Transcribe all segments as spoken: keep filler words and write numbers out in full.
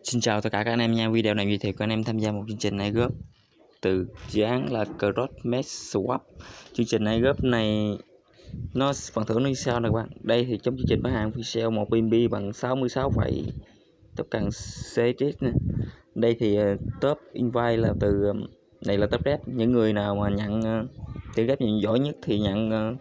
Xin chào tất cả các anh em nha. Video này giới thiệu các anh em tham gia một chương trình airdrop từ dự án là Crossmesh Swap. Chương trình airdrop này nó phần thưởng nó như sau nè các bạn. Đây thì trong chương trình bán hàng phi sale một bê en bê bằng sáu mươi sáu phẩy token xê ét nè. Đây thì uh, top invite là từ uh, này là top rep. Những người nào mà nhận uh, từ rep nhiều giỏi nhất thì nhận uh,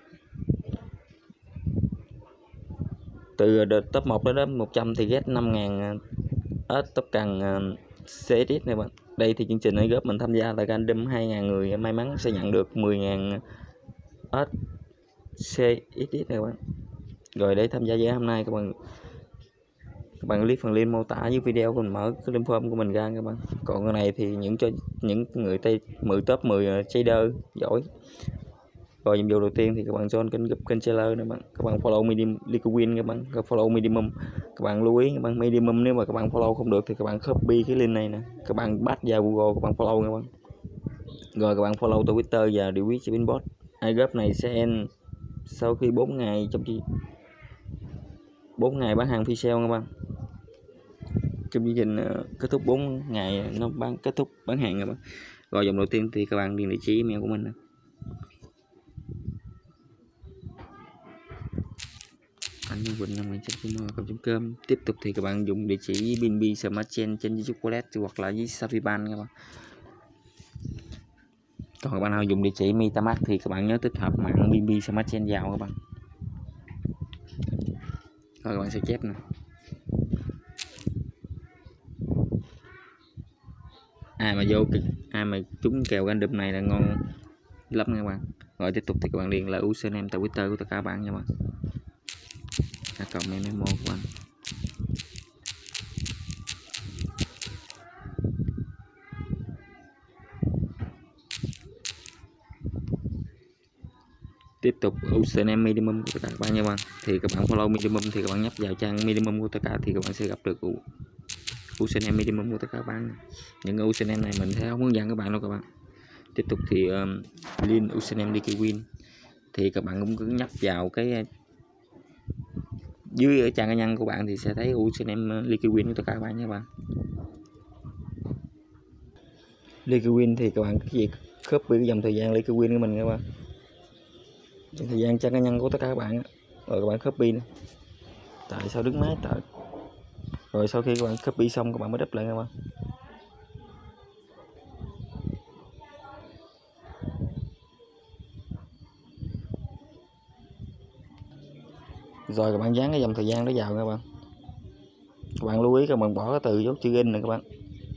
từ top một đến top một trăm thì get năm ngàn ớt token uh, xê ét này bạn. Đây thì chương trình airdrop mình tham gia là random hai ngàn người may mắn sẽ nhận được mười ngàn ớt xê ét này bạn. Rồi để tham gia giải hôm nay các bạn các bạn click phần link mô tả dưới video mình mở cái link form của mình ra các bạn. Còn cái này thì những cho những người tây mười top mười trader giỏi. Rồi nhiệm vụ đầu tiên thì các bạn join kênh group kênh trailer nữa bạn. Các bạn follow medium liquid các bạn, các follow minimum. Các bạn lưu ý các bạn minimum, nếu mà các bạn follow không được thì các bạn copy cái link này nè, các bạn bắt vào Google các bạn follow các bạn. Rồi các bạn follow Twitter và delete cho inbox. Airdrop này sẽ end sau khi bốn ngày trong bốn ngày bán hàng phi sale các bạn. Trong chương trình uh, kết thúc bốn ngày nó bán kết thúc bán hàng các bạn. Rồi dòng đầu tiên thì các bạn điền địa chỉ email của mình nè. Anh Quỳnh năm chấm com. Tiếp tục thì các bạn dùng địa chỉ bê en bê Smart Chain trên YouTube Wallet hoặc là với Safiban các bạn. Còn các bạn nào dùng địa chỉ MetaMask thì các bạn nhớ tích hợp mạng bê en bê Smart Chain vào các bạn. Rồi các bạn sẽ chép nè. Ai mà vô ai mà trúng kèo random này là ngon lắm nha các bạn. Rồi tiếp tục thì các bạn điền là username tại Twitter của tất cả các bạn nha các bạn. A cộng memo của anh. Tiếp tục username minimum của tất cả các bạn nha các bạn. Thì các bạn follow minimum thì các bạn nhấp vào trang minimum của tất cả thì các bạn sẽ gặp được username minimum của tất cả các bạn. Những username này mình sẽ không hướng dẫn các bạn đâu các bạn. Tiếp tục thì um, link username liquid thì các bạn cũng cứ nhấp vào cái dưới ở trang cá nhân của bạn thì sẽ thấy username liquid của tất cả các bạn nha các bạn. Liquid thì các bạn cái gì copy cái dòng thời gian liquid của mình các bạn. Dòng thời gian trang cá nhân của tất cả các bạn. Rồi các bạn copy nữa. Tại sao đứng máy tại. Rồi sau khi các bạn copy xong các bạn mới đắp lại các bạn. Rồi các bạn dán cái dòng thời gian đó vào các bạn. Các bạn lưu ý các bạn bỏ cái từ dấu chữ in này các bạn.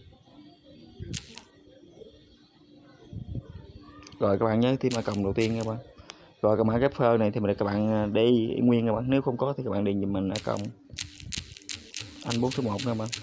Rồi các bạn nhớ thêm mã cộng đầu tiên các bạn. Rồi cái mã refer này thì mình các bạn để nguyên các bạn, nếu không có thì các bạn điền giùm mình mã cộng anh bốn số một các bạn.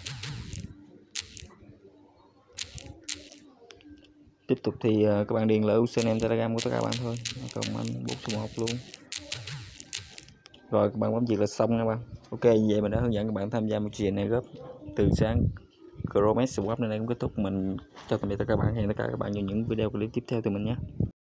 Tiếp tục thì các bạn điền là username Telegram của tất cả các bạn thôi, cộng anh bốn số một luôn. Rồi các bạn bấm việc là xong các bạn. Ok, vậy mình đã hướng dẫn các bạn tham gia một chuyện này góp từ sáng Crossmesh Swap này cũng kết thúc. Mình cho tạm biệt tất cả các bạn, hẹn tất cả các bạn vào những video clip tiếp theo từ mình nhé.